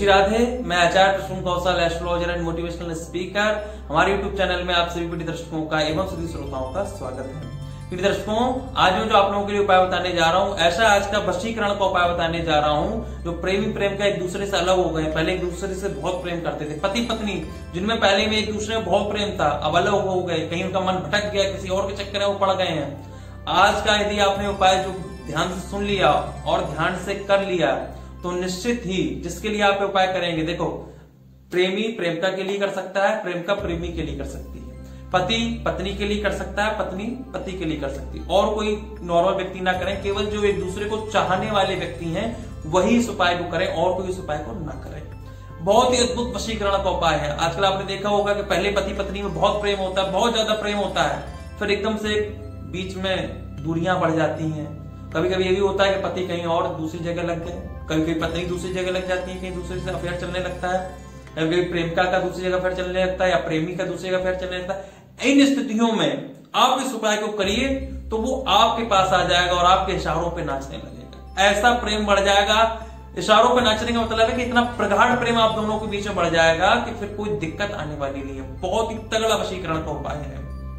श्री राधे। मैं Acharya Prasoon Kaushal, astrologer and motivational speaker. हमारे YouTube channel में आप सभी प्रिय दर्शकों का एवं सभी श्रोताओं का स्वागत है। प्रिय दर्शकों, आज मैं जो आप लोगों के लिए उपाय बताने जा रहा हूँ, ऐसा आज का वशीकरण का उपाय बताने जा रहा हूँ। जो प्रेमी प्रेम का एक दूसरे से अलग हो गए, पहले एक दूसरे से बहुत प्रेम करते थे, पति पत्नी जिनमें पहले में एक दूसरे में बहुत प्रेम था, अब अलग हो गए, कहीं उनका मन भटक गया, किसी और के चक्कर में वो पड़ गए हैं। आज का यदि आपने उपाय जो ध्यान से सुन लिया और ध्यान से कर लिया तो निश्चित ही जिसके लिए आप उपाय करेंगे, देखो, प्रेमी प्रेमिका के लिए कर सकता है, प्रेमिका प्रेमी के लिए कर सकती है, पति पत्नी के लिए कर सकता है, पत्नी पति के लिए कर सकती है। और कोई नॉर्मल व्यक्ति ना करें, केवल जो एक दूसरे को चाहने वाले व्यक्ति हैं वही इस उपाय को करें और कोई इस उपाय को ना करें। बहुत ही अद्भुत वशीकरण का उपाय है। आजकल आपने देखा होगा कि पहले पति पत्नी में बहुत प्रेम होता है, बहुत ज्यादा प्रेम होता है, फिर एकदम से बीच में दूरियां बढ़ जाती हैं। कभी कभी ये भी होता है कि पति कहीं और दूसरी जगह लग गए, कभी कभी पत्नी दूसरी जगह लग जाती है, कहीं दूसरे से अफेयर चलने लगता है, कभी प्रेमिका का दूसरी जगह अफेयर चलने लगता है या प्रेमी का दूसरी जगह अफेयर चलने लगता है। इन स्थितियों में आप इस उपाय को करिए तो वो आपके पास आ जाएगा और आपके इशारों पे नाचने लगेगा। ऐसा प्रेम बढ़ जाएगा, इशारों पे नाचने का मतलब है कि इतना प्रगाढ़ प्रेम आप दोनों के बीच में बढ़ जाएगा कि फिर कोई दिक्कत आने वाली नहीं है। बहुत ही तगड़ा वशीकरण का उपाय है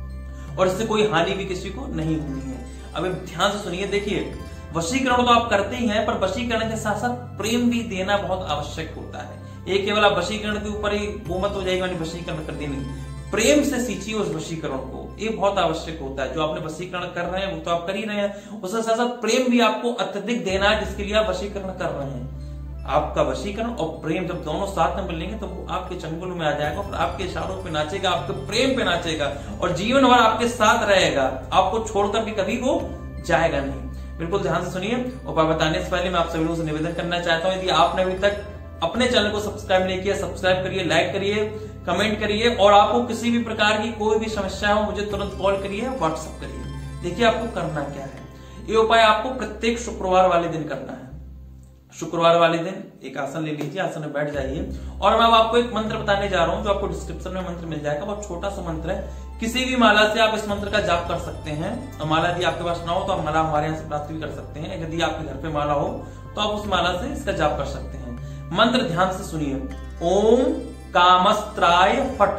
और इससे कोई हानि भी किसी को नहीं होनी है। अब ध्यान से सुनिए, देखिए, वशीकरण तो आप करते ही हैं, पर वशीकरण के साथ साथ प्रेम भी देना बहुत आवश्यक होता है। एक केवल आप वशीकरण के ऊपर ही वो मत हो जाएगा, वशीकरण कर देंगे, प्रेम से सींचिए उस वशीकरण को, ये बहुत आवश्यक होता है। जो आपने वशीकरण कर रहे हैं वो तो आप कर ही रहे हैं, उसके साथ साथ प्रेम भी आपको अत्यधिक देना है जिसके लिए आप वशीकरण कर रहे हैं। आपका वशीकरण और प्रेम जब दोनों साथ में मिलेंगे तो वो आपके चंगुल में आ जाएगा, फिर आपके इशारों पे नाचेगा, आपके प्रेम पे नाचेगा और जीवन भर आपके साथ रहेगा, आपको छोड़कर भी कभी वो जाएगा नहीं। बिल्कुल ध्यान से सुनिए। उपाय बताने से पहले मैं आप सभी लोगों से निवेदन करना चाहता हूं, यदि आपने अभी तक अपने चैनल को सब्सक्राइब नहीं किया, सब्सक्राइब करिए, लाइक करिए, कमेंट करिए और आपको किसी भी प्रकार की कोई भी समस्या हो मुझे तुरंत कॉल करिए, व्हाट्सएप करिए। देखिए आपको करना क्या है। ये उपाय आपको प्रत्येक शुक्रवार वाले दिन करना है। शुक्रवार वाले दिन एक आसन ले लीजिए, आसन में बैठ जाइए और मैं आपको एक मंत्र बताने जा रहा हूं जो आपको डिस्क्रिप्शन में मंत्र मिल जाएगा। बहुत छोटा सा मंत्र है, किसी भी माला से आप इस मंत्र का जाप कर सकते हैं। और माला यदि आपके पास ना हो तो आप माला हमारे यहाँ से प्राप्त भी कर सकते हैं। यदि आपके घर पे माला हो तो आप उस माला से इसका जाप कर सकते हैं। मंत्र ध्यान से सुनिए। ओम कामस्त्राय फट,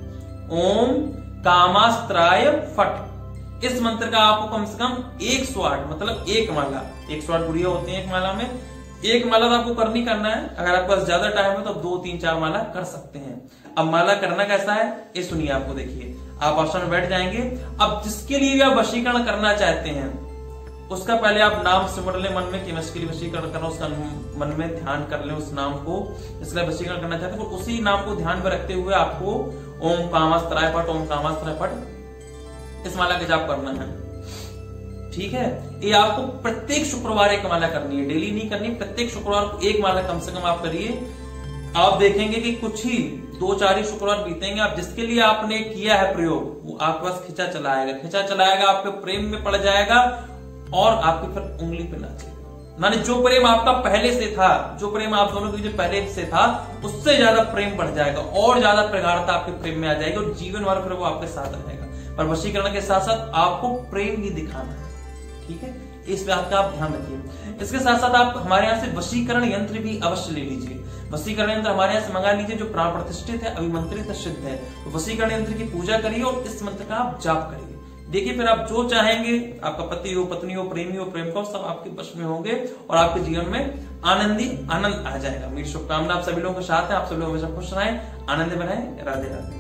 ओम कामास्त्राय फट। इस मंत्र का आपको कम से कम 108 मतलब एक माला, 108 गुड़िया होती है एक माला में, एक माला तो आपको करना है। अगर आपके पास ज्यादा टाइम है तो 2, 3, 4 माला कर सकते हैं। अब माला करना कैसा है ये सुनिए। आपको देखिए, आप आसन में बैठ जाएंगे। अब जिसके लिए भी आप वशीकरण करना चाहते हैं उसका पहले आप नाम सिमर ले मन में कि मैं इसके लिए वशीकरण करना, उसका मन में ध्यान कर ले उस नाम को, इसलिए वशीकरण करना चाहते हैं। उसी नाम को ध्यान में रखते हुए आपको ओम कामास्त्राय फट, ओम कामास्त्राय फट इस माला का जाप करना है। ठीक है, ये आपको प्रत्येक शुक्रवार एक माला करनी है, डेली नहीं करनी, प्रत्येक शुक्रवार को एक माला कम से कम आप करिए। आप देखेंगे कि कुछ ही 2-4 ही शुक्रवार बीतेंगे, आप जिसके लिए आपने किया है प्रयोग वो आपके पास खिंचा चलाएगा, आपके प्रेम में पड़ जाएगा और आपके फिर उंगली पे नाचेगा। माने जो प्रेम आपका पहले से था, जो प्रेम आप दोनों के बीच पहले से था, उससे ज्यादा प्रेम बढ़ जाएगा और ज्यादा प्रगाढ़ता आपके प्रेम में आ जाएगी और जीवन भर फिर वो आपके साथ रहेगा। पर वशीकरण के साथ साथ आपको प्रेम भी दिखाना है। ठीक है, इस बात का आप ध्यान रखिए। इसके साथ साथ आप हमारे यहाँ से वशीकरण यंत्र भी अवश्य ले लीजिए। वशीकरण यंत्र हमारे यहाँ से मंगा लीजिए जो प्राण प्रतिष्ठित है, अभिमंत्रित, सिद्ध है। तो वशीकरण यंत्र की पूजा करिए और इस मंत्र का आप जाप करिए। देखिए फिर आप जो चाहेंगे, आपका पति हो, पत्नी हो, प्रेमी हो, प्रेम का, सब आपके वश में होंगे और आपके जीवन में आनंद आ जाएगा। मेरी शुभकामना आप सभी लोगों के साथ है। आप सभी लोग हमेशा खुश रहें, आनंद में रहें। राधे राधे।